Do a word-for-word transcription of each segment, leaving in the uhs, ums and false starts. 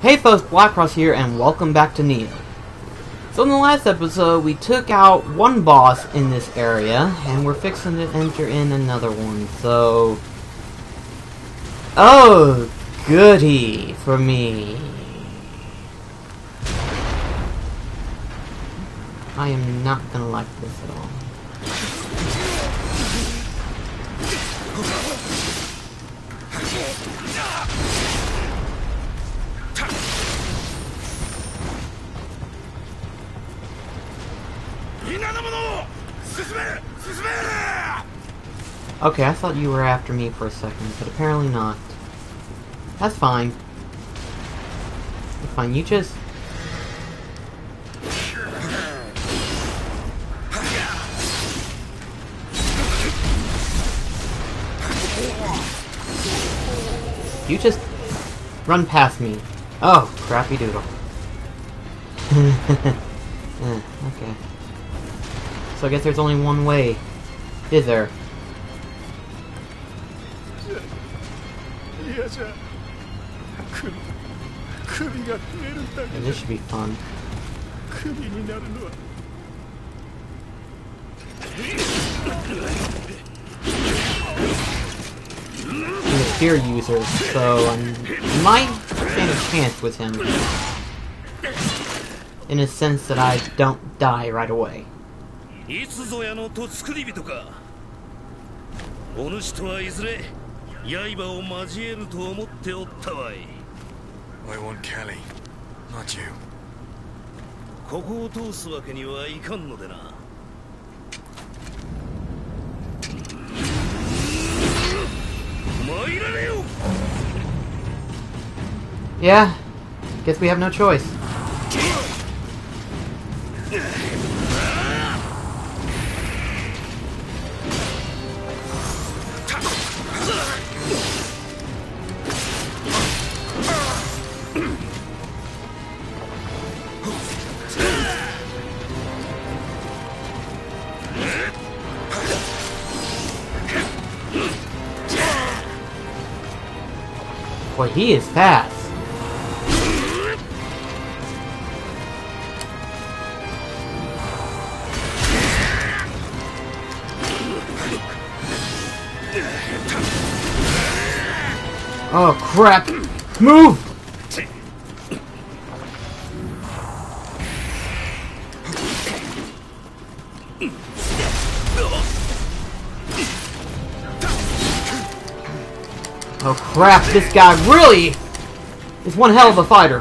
Hey folks, Blackcross here, and welcome back to Neo. So in the last episode, we took out one boss in this area, and we're fixing to enter in another one, so... Oh, goody for me. I am not gonna like this at all. Okay, I thought you were after me for a second, but apparently not. That's fine. That's fine, you just... You just run past me. Oh, crappy doodle. eh, okay. So I guess there's only one way. Is there? Yeah, this should be fun. He's a spear user, so I might stand a chance with him. In a sense that I don't die right away. I want Kelly, not you. Yeah, guess we have no choice. Boy, he is fast. Oh crap! Move! Oh crap, this guy really is one hell of a fighter.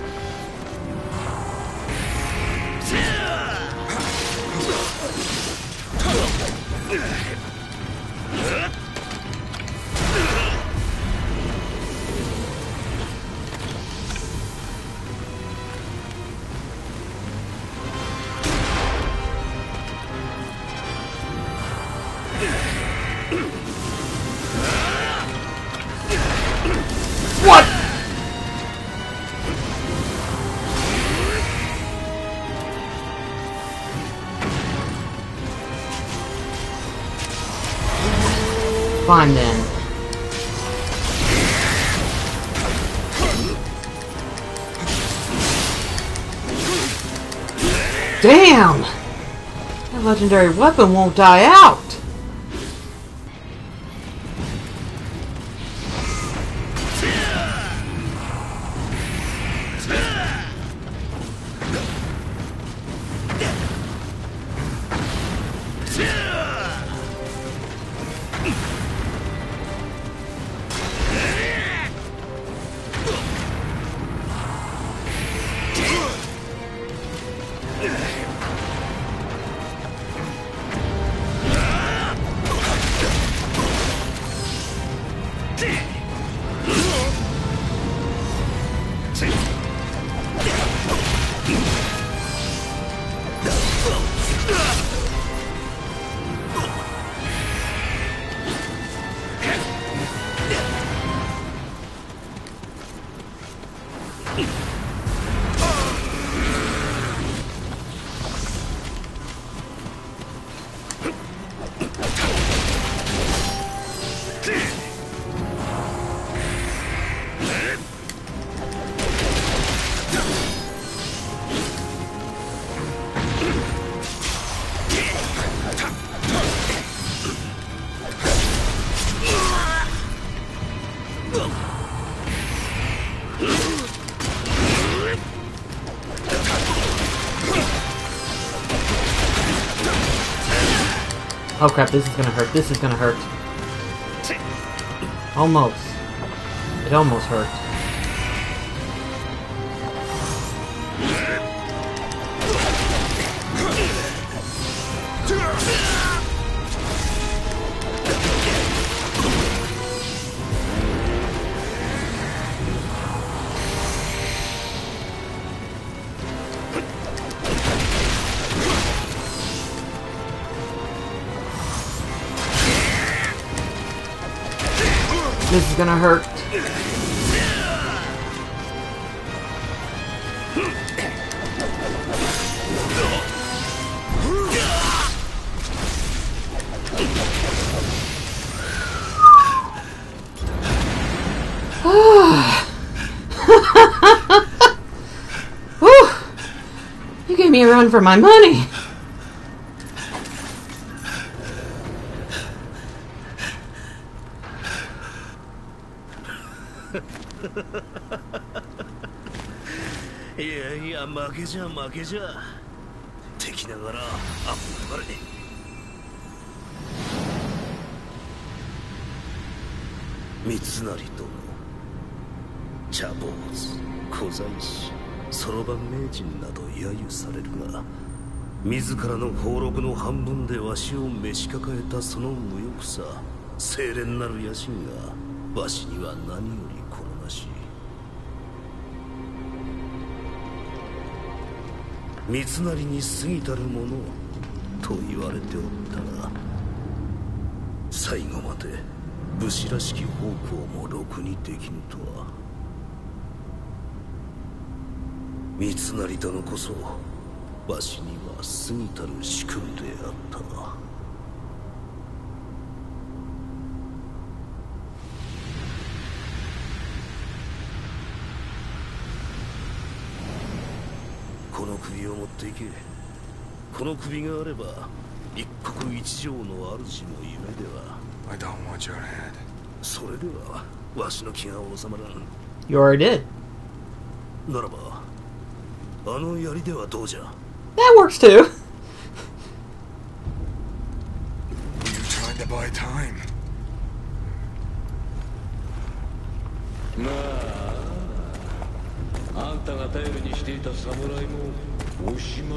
What? Fine then. Damn! That legendary weapon won't die out! Oh crap, this is gonna hurt, this is gonna hurt. Almost. It almost hurt. This is gonna hurt. Whew. You gave me a run for my money. いやいや負けじゃ負けじゃ敵ながらあっぱれ三成殿茶坊主小妻子そろばん名人など揶揄されるが自らの俸禄の半分でわしを召し抱えたその無欲さ清廉なる野心がわしには何より好ましい三成に過ぎたるものと言われておったが最後まで武士らしき方向もろくにできぬとは三成殿こそわしには過ぎたる主君であったこの首を持っていけこの首があれば一国一城の主も夢では I don't want your head. それではわしの気が収まらん You already did. ならばあの槍ではどうじゃ That works too. Were you trying to buy time? まああんたが頼りにしていた侍もおしまい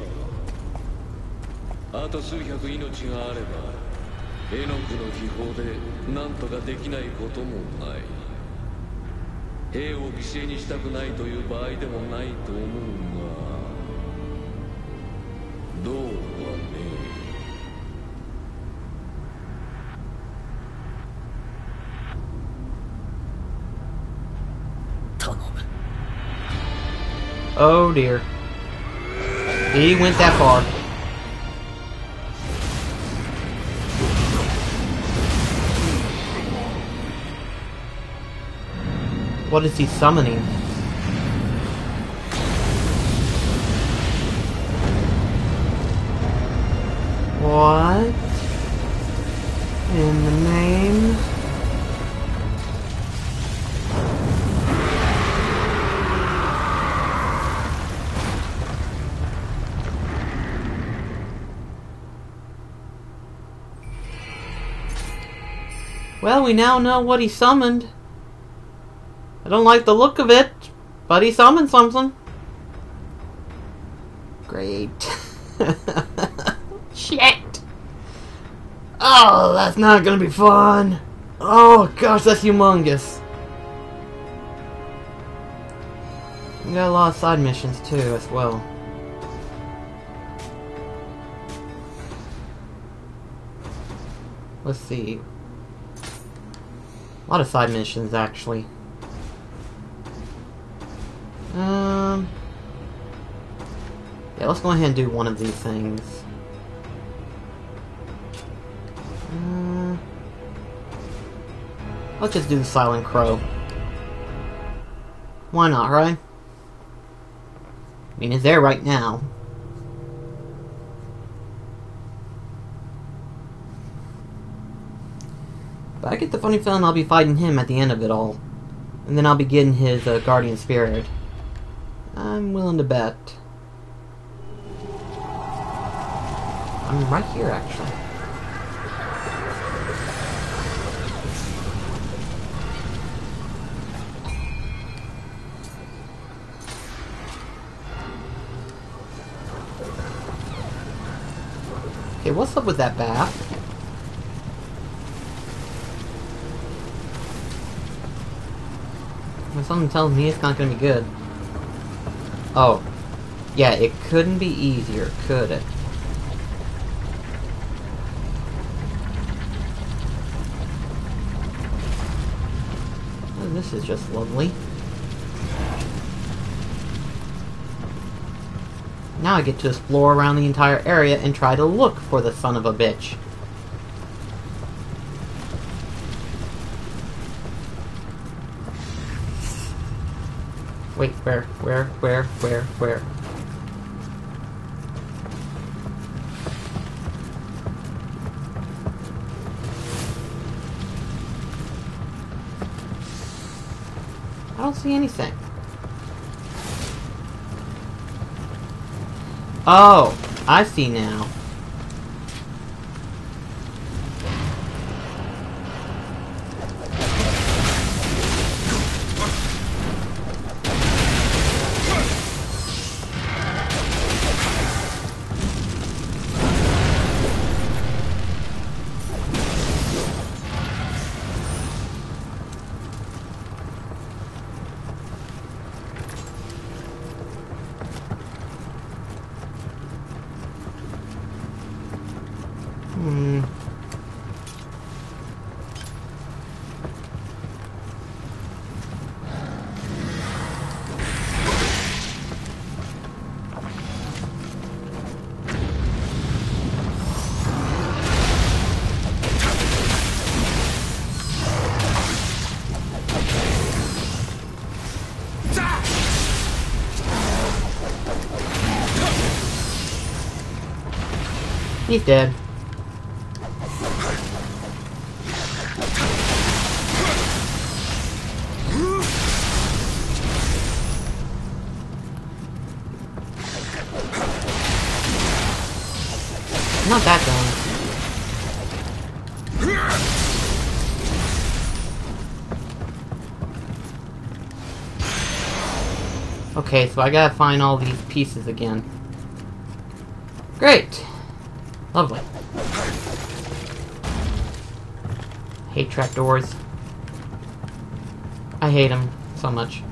かあと数百命があれば絵の具の秘宝で何とかできないこともない兵を犠牲にしたくないという場合でもないと思うがどうはね頼む Oh dear. He went that far. What is he summoning? What? In the name? Well, we now know what he summoned. I don't like the look of it, but he summoned something. Great. Shit! Oh, that's not gonna be fun! Oh gosh, that's humongous. We got a lot of side missions too, as well. Let's see. A lot of side missions, actually. Um... Yeah, let's go ahead and do one of these things. Uh, let's just do the Silent Crow. Why not, right? mean, it's there right now. But I get the funny feeling I'll be fighting him at the end of it all. And then I'll be getting his uh, guardian spirit. I'm willing to bet. I'm right here, actually. Okay, what's up with that bath? Well, something tells me it's not gonna be good. Oh. Yeah, it couldn't be easier, could it? Oh, this is just lovely. Now I get to explore around the entire area and try to look for the son of a bitch. Wait, where, where, where, where, where? I don't see anything. Oh, I see now. Hmm. He's dead. Not that gun. Okay, so I gotta find all these pieces again. Great! Lovely. Hate trapdoors. I hate them so much.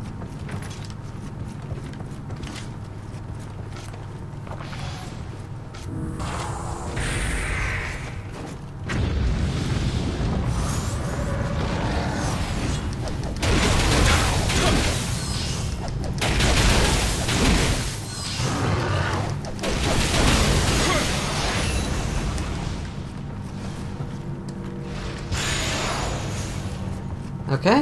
Okay.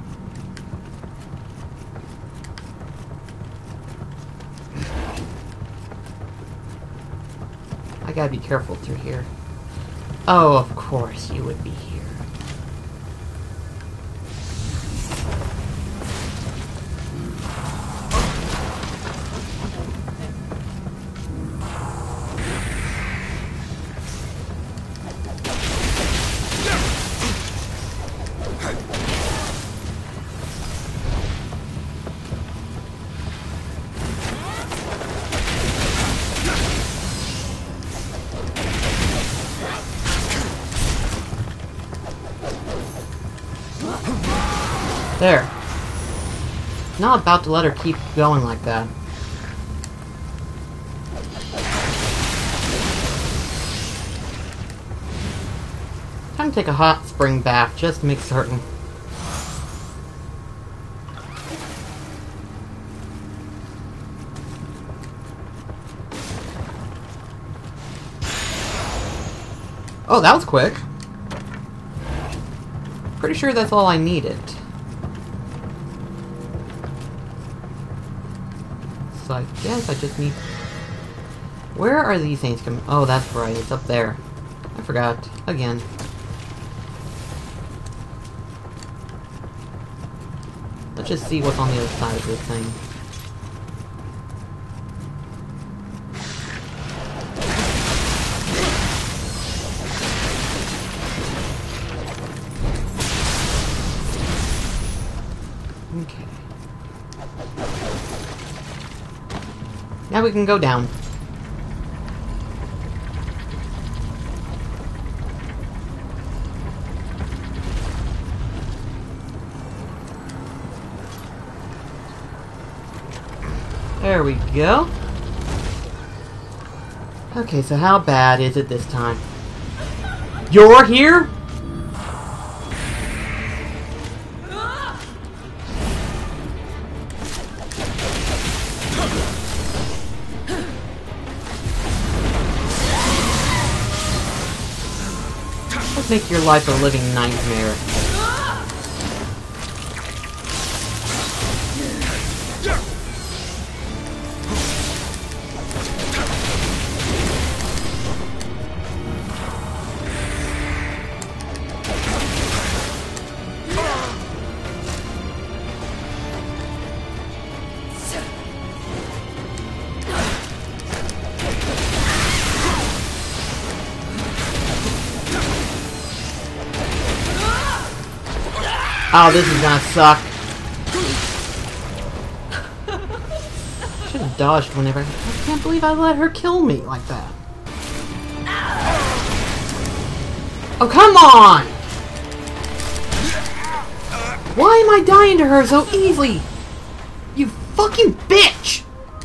I gotta be careful through here. Oh, of course you would be here. There. Not about to let her keep going like that. Time to take a hot spring bath, just to make certain. Oh, that was quick. Pretty sure that's all I needed. so I guess I just need... Where are these things coming? Oh, that's right, it's up there. I forgot. Again. Let's just see what's on the other side of this thing. Okay. Now we can go down. There we go. Okay, so how bad is it this time? You're here? Let's make your life a living nightmare. Oh, this is gonna suck. Should have dodged whenever. I can't believe I let her kill me like that. Oh, come on! Why am I dying to her so easily? You fucking bitch!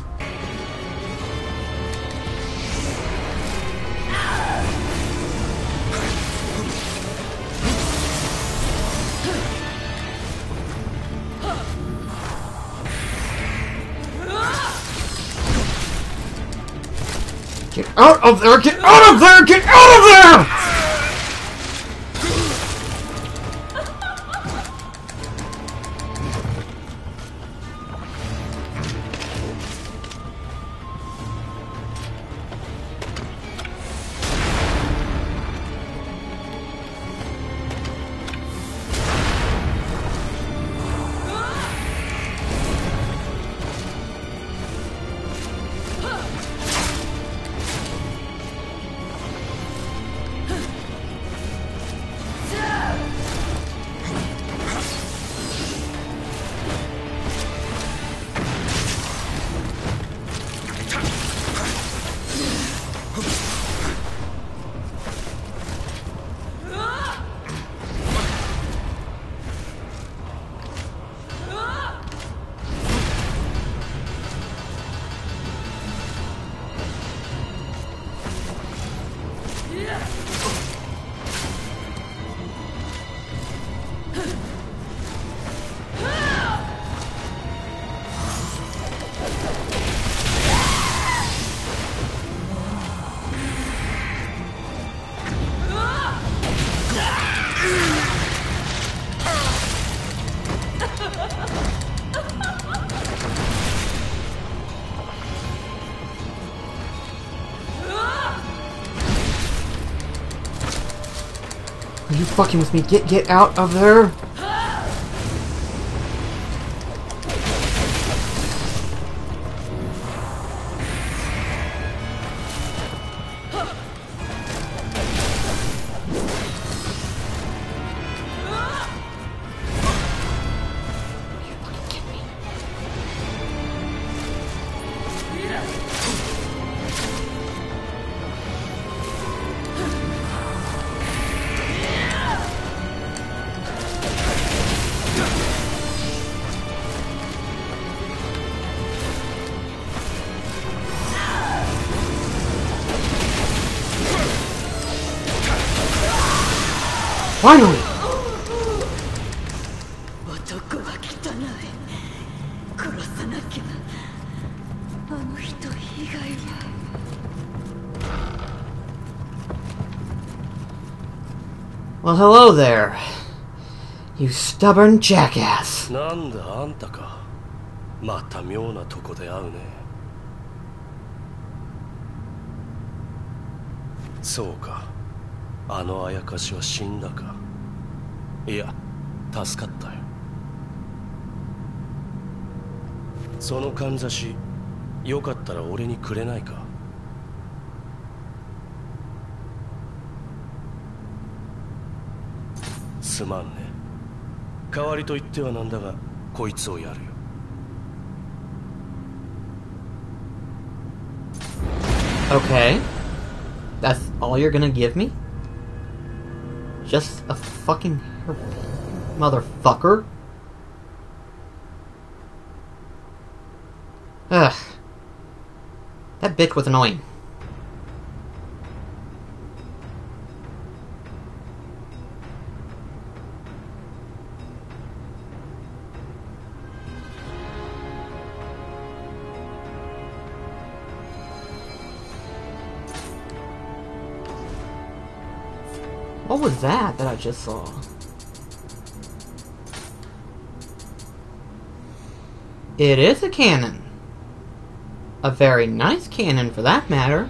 Get out of there! Get out of there! Get out of there! Are you fucking with me? Get get out of there! Finally! Well, hello there, you stubborn jackass. なんだあんたか。また妙なとこで会うね。 そうか。あのあやかしは死んだか。いや、助かったよ。そのかんざし、よかったら俺にくれないか。すまんね。代わりと言ってはなんだが、こいつをやるよ。 Okay. That's all you're gonna give me? Just a fucking motherfucker? Ugh. That bitch was annoying. What was that that I just saw? It is a cannon. A very nice cannon for that matter.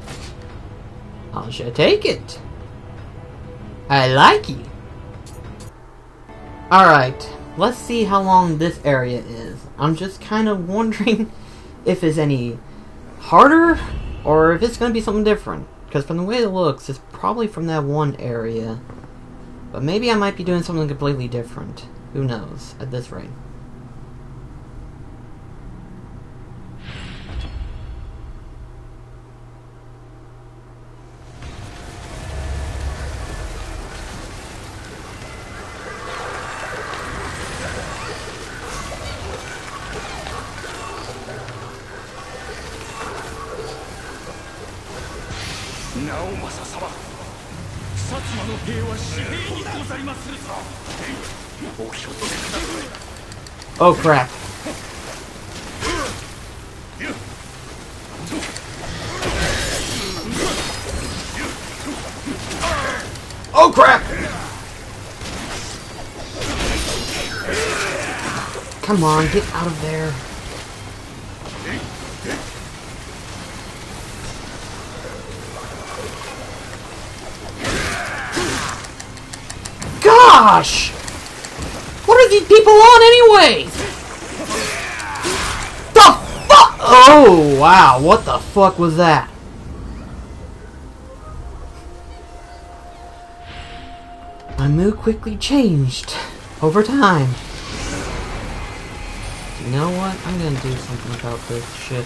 I should take it. I like it. Alright, let's see how long this area is. I'm just kind of wondering if it's any harder or if it's going to be something different. Because from the way it looks, it's probably from that one area. But maybe I might be doing something completely different. Who knows, at this rate. Oh crap. Oh crap! Come on, get out of there. Gosh! What are these people on anyway? The fuck? Oh, wow. What the fuck was that? My mood quickly changed over time. You know what? I'm gonna do something about this shit.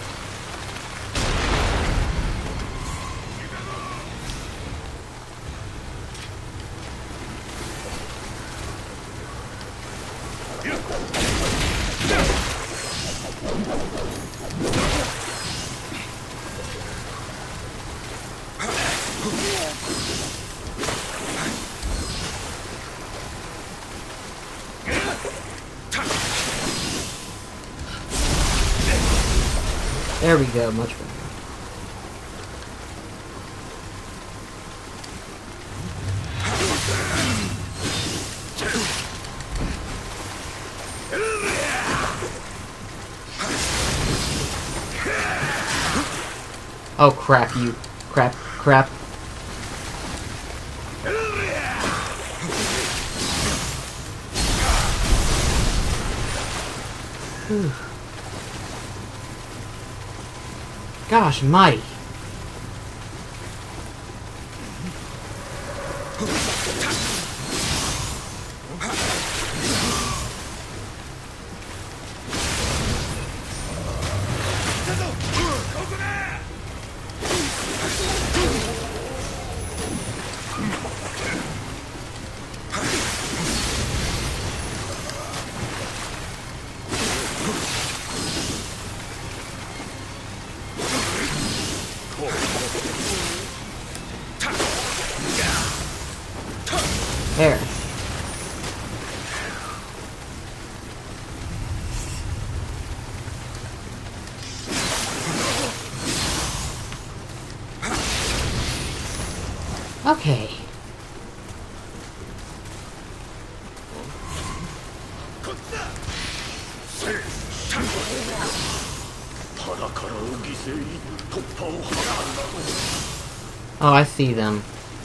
There we go, much better. Oh crap, you crap, crap. Whew. Gosh, mighty. There. Okay. Oh, I see them.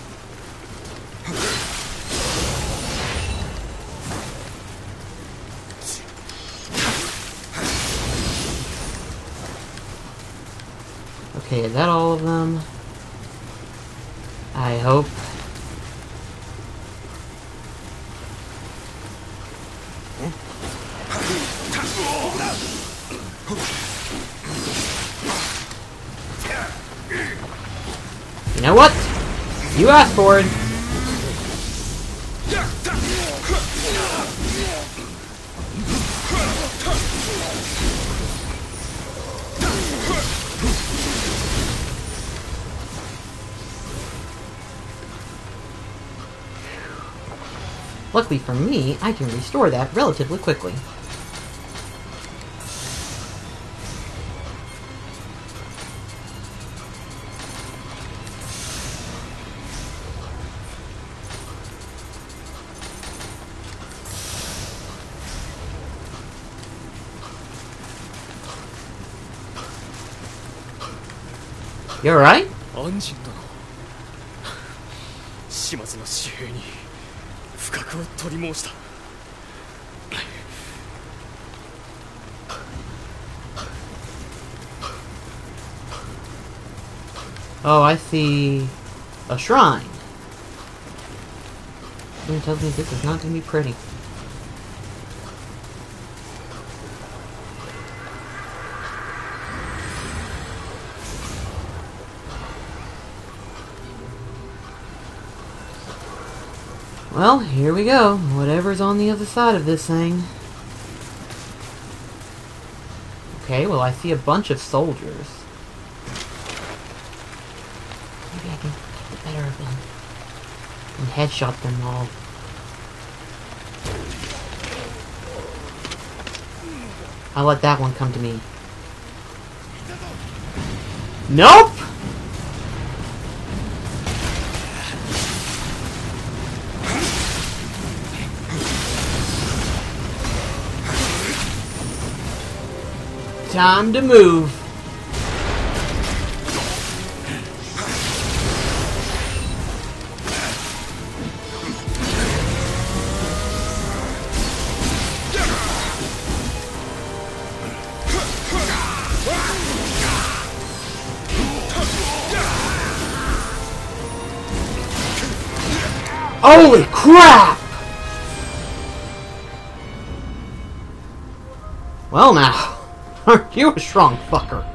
Okay, is that all of them? I hope. You know what? You asked for it. Luckily for me, I can restore that relatively quickly. You alright? 安心殿島津の紙幣に不覚を取り申した。 Oh, I see a shrine. Something tells me this is not going to be pretty. Well, here we go. Whatever's on the other side of this thing. Okay, well I see a bunch of soldiers. Maybe I can get the better of them and headshot them all. I'll let that one come to me. Nope! Time to move. Holy crap! Well now. Aren't you a strong fucker?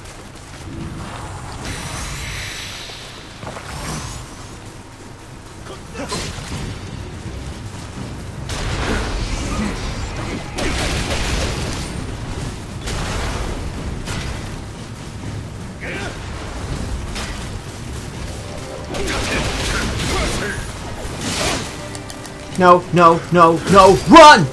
No, no, no, no, run!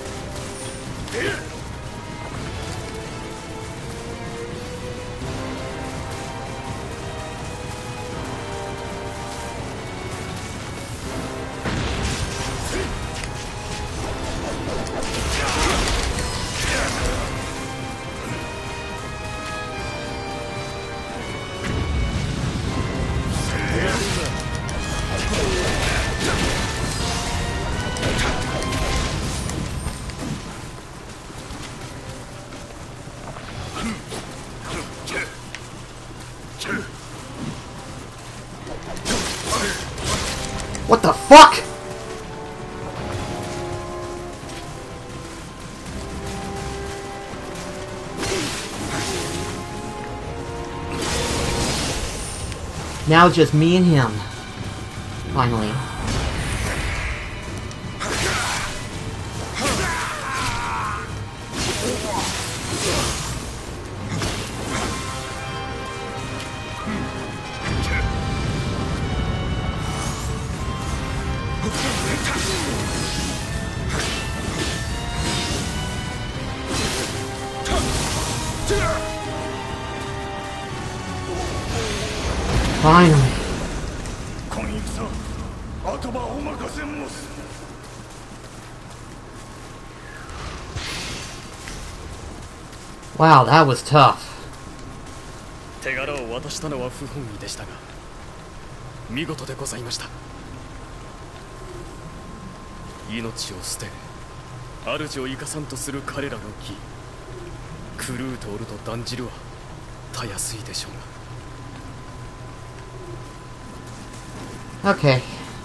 What the fuck? Now it's just me and him. Finally. Finally. Wow, that was tough. 手柄を渡したのは不本意でしたが、 見事でございました。命を捨て主を生かさんとする彼らの義、クルートールと断じるはたやすいでしょうが。 Okay.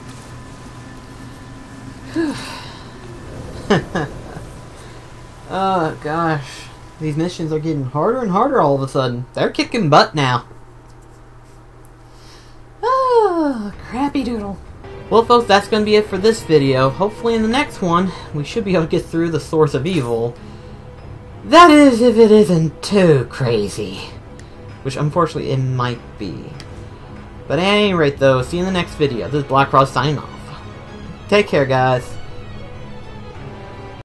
Oh gosh, these missions are getting harder and harder all of a sudden. They're kicking butt now. Oh, crappy doodle. Well folks, that's going to be it for this video. Hopefully in the next one, we should be able to get through the Source of Evil. That is, if it isn't too crazy. Which unfortunately it might be. But at any rate though, see you in the next video. This is Black Cross signing off. Take care guys.